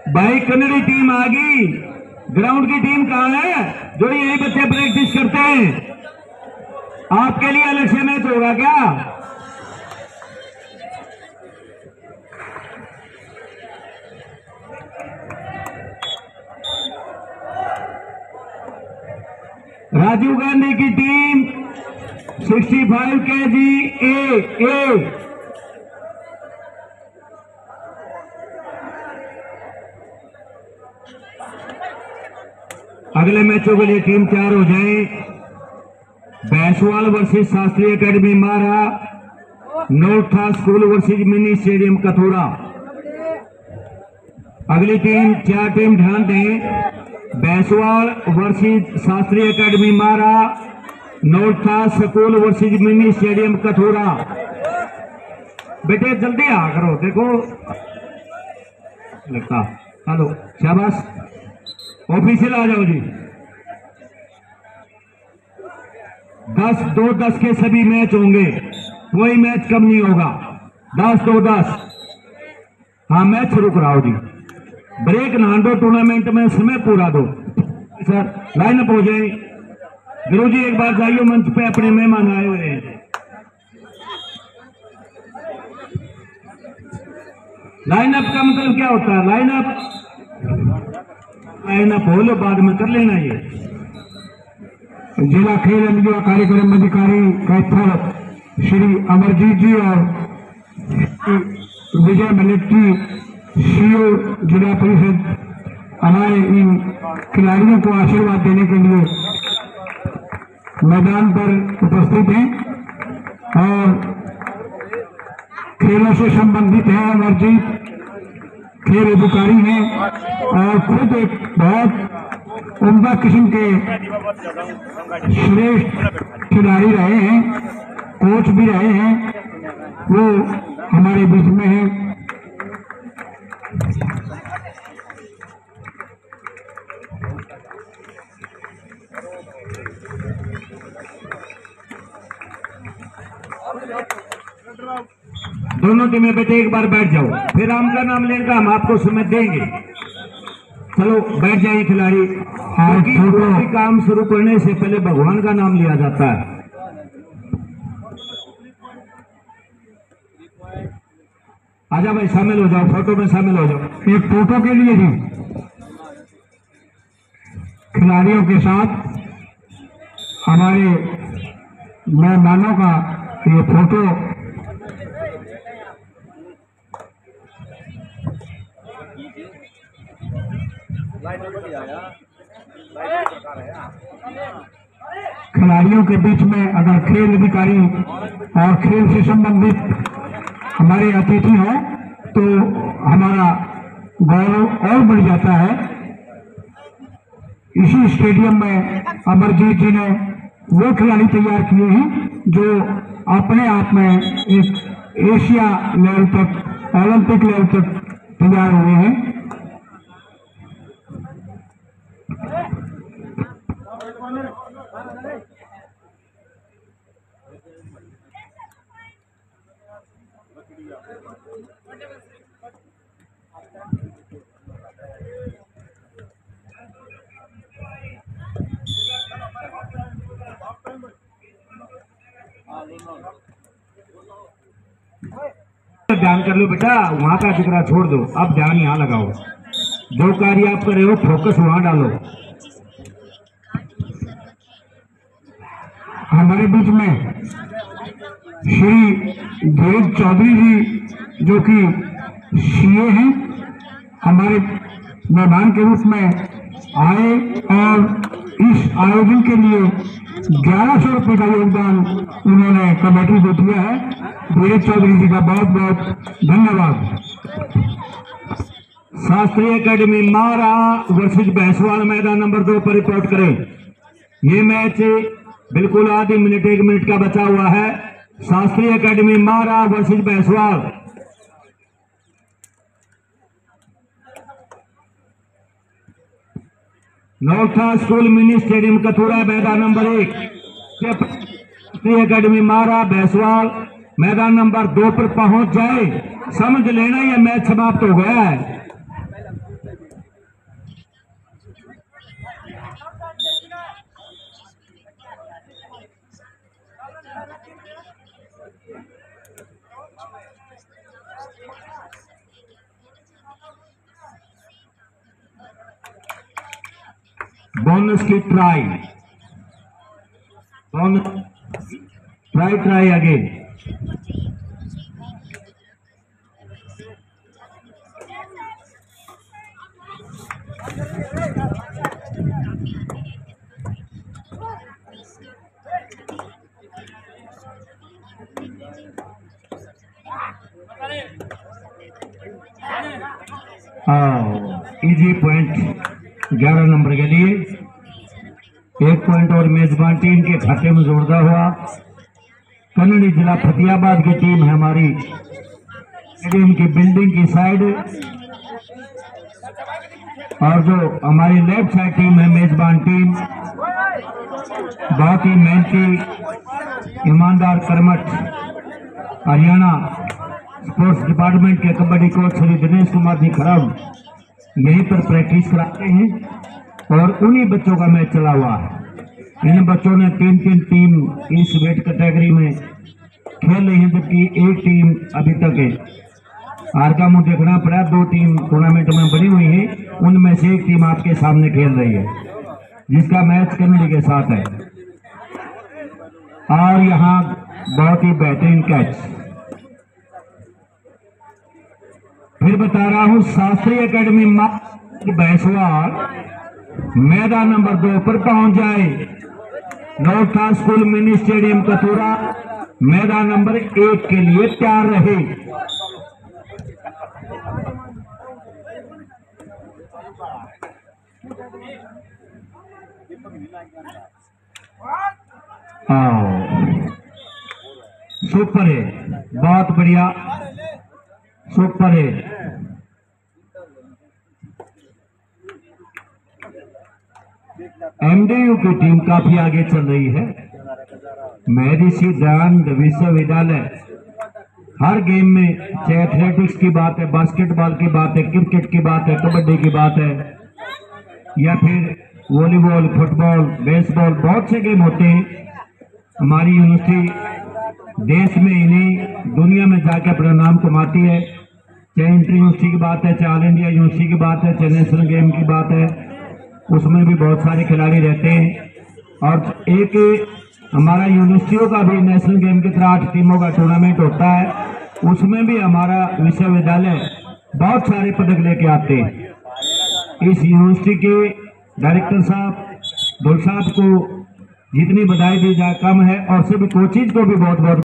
भाई कन्नड़ी टीम आ गई। ग्राउंड की टीम कहाँ है जो यही बच्चे प्रैक्टिस करते हैं? आपके लिए अलग से मैच होगा क्या? राजीव गांधी की टीम 65 kg ए। अगले मैचों के लिए टीम तैयार हो जाए। बैसवाल versus Shastriya academy Mara, Nautha school versus mini stadium Kathora. अगली टीम, चार टीम ध्यान दें। बैसवाल versus Shastriya academy Mara, Nautha school versus mini stadium Kathora. बेटे जल्दी आ करो, देखो लगता। हेलो, शाबाश, ऑफिशियल आ जाओ जी। 10-2-10 के सभी मैच होंगे, कोई मैच कम नहीं होगा। 10-2-10। हाँ, मैच शुरू कराओ जी। ब्रेक ना दो, टूर्नामेंट में समय पूरा दो। सर लाइन अप हो जाए। गुरु जी एक बार जाइए मंच पे, अपने मेहमान आए हुए हैं। लाइन अप का मतलब क्या होता है? लाइन अप हो लो, बाद में कर लेना। ये जिला खेल एवं कार्यक्रम अधिकारी कैथल श्री अमरजीत जी और विजय मिलिट्री सीओ जिला परिषद हमारे इन खिलाड़ियों को आशीर्वाद देने के लिए मैदान पर उपस्थित हैं और खेलों से संबंधित हैं। अमरजीत खेल अधिकारी हैं और खुद एक बहुत उम्दा किस्म के श्रेष्ठ खिलाड़ी रहे हैं, कोच भी रहे हैं, वो हमारे बीच में हैं। दोनों टीमें बेटे एक बार बैठ जाओ, फिर राम का नाम लेकर हम आपको समय देंगे। चलो बैठ जाइए खिलाड़ी। क्योंकि कोई काम शुरू करने से पहले भगवान का नाम लिया जाता है। आजा भाई, शामिल हो जाओ, फोटो में शामिल हो जाओ। एक फोटो के लिए ही खिलाड़ियों के साथ हमारे मेहमानों का ये फोटो खिलाड़ियों के बीच में अगर खेल अधिकारी और खेल से संबंधित हमारे अतिथि हो तो हमारा गौरव और बढ़ जाता है। इसी स्टेडियम में अमरजीत जी ने वो खिलाड़ी तैयार किए हैं जो अपने आप में एक एशिया लेवल तक, ओलंपिक लेवल तक तैयार हुए हैं। ध्यान कर लो बेटा, वहां का जिक्र छोड़ दो, अब ध्यान यहाँ लगाओ। जो कार्य आप कर रहे हो फोकस वहां डालो। हमारे बीच में श्री धीरज चौधरी जी जो कि सीए हैं, हमारे मेहमान के रूप में आए और इस आयोजन के लिए 1100 रुपये का योगदान उन्होंने कमेटी को दिया है। धीरज चौधरी जी का बहुत बहुत धन्यवाद। शास्त्रीय एकेडमी मारा वर्सेस बैसवाल मैदान नंबर 2 पर रिपोर्ट करें। ये मैच बिल्कुल आधी मिनट, 1 मिनट का बचा हुआ है। शास्त्रीय एकेडमी मारा versus Baiswal. Nautha school mini stadium Kathora मैदान नंबर 1। शास्त्रीय एकेडमी मारा बैसवाल मैदान नंबर 2 पर पहुंच जाए। समझ लेना यह मैच समाप्त हो गया है। बोनस की try, bonus try again. Easy point 11 number के लिए। 1 पॉइंट और मेजबान टीम के खाते में जोड़ता हुआ कन्नड़ी जिला फतेहाबाद की टीम है हमारी स्टेडियम की बिल्डिंग की साइड, और जो हमारी लेफ्ट साइड टीम है मेजबान टीम, बहुत ही मेहनती ईमानदार कर्मठ हरियाणा स्पोर्ट्स डिपार्टमेंट के कबड्डी कोच श्री दिनेश कुमार जी खरब यहीं पर प्रैक्टिस कराते हैं और उन्हीं बच्चों का मैच चला हुआ है। इन बच्चों ने 3-3 टीम इस वेट कैटेगरी में खेल रही है, जबकि एक टीम अभी तक है हार का मुंह देखना पड़ा। 2 टीम टूर्नामेंट में बनी हुई है, उनमें से एक टीम आपके सामने खेल रही है जिसका मैच कन्नड़ी के साथ है। और यहाँ बहुत ही बेहतरीन कैच। फिर बता रहा हूं, शास्त्री एकेडमी भैंसवार मैदान नंबर 2 पर पहुंच जाए। Nautha school mini stadium Kathura मैदान नंबर 1 के लिए तैयार रहे। सुपर है, बहुत बढ़िया, सुपर है। एमडीयू की टीम काफी आगे चल रही है। महर्षि दयानंद विश्वविद्यालय हर गेम में, चाहे एथलेटिक्स की बात है, बास्केटबॉल की बात है, क्रिकेट की बात है, कबड्डी की बात है, या फिर वॉलीबॉल, फुटबॉल, बेसबॉल, बहुत से गेम होते हैं। हमारी यूनिवर्सिटी देश में ही नहीं दुनिया में जाकर अपना नाम कमाती है। चाहे इंटर यूनिवर्सिटी की बात है, चाहे ऑल इंडिया यूनिवर्सिटी की बात है, चाहे नेशनल गेम की बात है, उसमें भी बहुत सारे खिलाड़ी रहते हैं। और एक हमारा यूनिवर्सिटियों का भी नेशनल गेम की तरह 8 टीमों का टूर्नामेंट होता है, उसमें भी हमारा विश्वविद्यालय बहुत सारे पदक लेके आते हैं। इस यूनिवर्सिटी के डायरेक्टर साहब गुल साहब को जितनी बधाई दी जाए कम है, और सभी कोचिज को भी बहुत बहुत